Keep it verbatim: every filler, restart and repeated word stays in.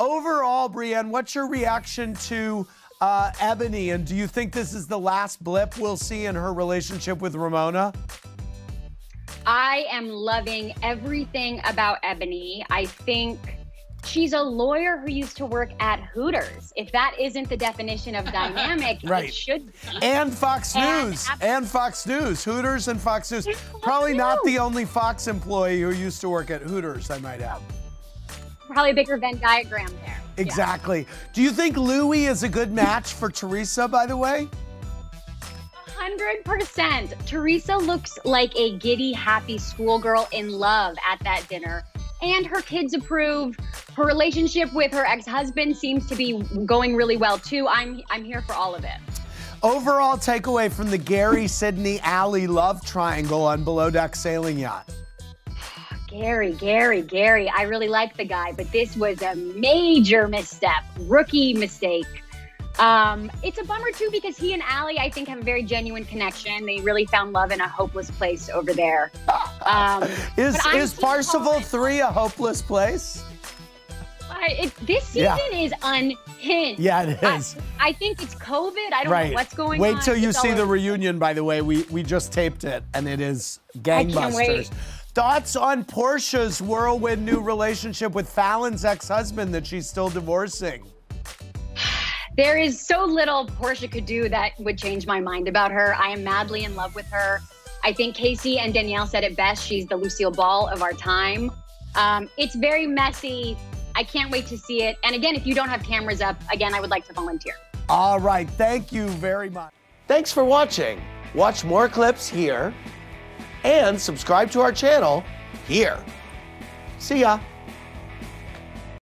overall, Brianne, what's your reaction to uh, Ebony? And do you think this is the last blip we'll see in her relationship with Ramona? I am loving everything about Ebony. I think she's a lawyer who used to work at Hooters. If that isn't the definition of dynamic, right. It should be. And Fox and News. And Fox News. Hooters and Fox News. Probably News. Not the only Fox employee who used to work at Hooters, I might add. Probably a bigger Venn diagram there. Exactly. Yeah. Do you think Louis is a good match for Teresa, by the way? one hundred percent. Teresa looks like a giddy, happy schoolgirl in love at that dinner. And her kids approve. Her relationship with her ex-husband seems to be going really well, too. I'm, I'm here for all of it. Overall takeaway from the Gary, Sydney, Allie love triangle on Below Deck Sailing Yacht. Gary, Gary, Gary. I really like the guy, but this was a major misstep, rookie mistake. Um, it's a bummer, too, because he and Allie, I think, have a very genuine connection. They really found love in a hopeless place over there. Um, is is Parsifal three a hopeless place? I, it, this season yeah. is unhinged. Yeah, it is. I, I think it's COVID. I don't right. know what's going Wait on. Wait till you it's see the reunion, by the way. We, we just taped it, and it is gangbusters. I can't wait. Thoughts on Porsha's whirlwind new relationship with Fallon's ex-husband that she's still divorcing? There is so little Porsha could do that would change my mind about her. I am madly in love with her. I think Casey and Danielle said it best. She's the Lucille Ball of our time. Um, it's very messy. I can't wait to see it. And again, if you don't have cameras up, again, I would like to volunteer. All right. Thank you very much. Thanks for watching. Watch more clips here and subscribe to our channel here. See ya.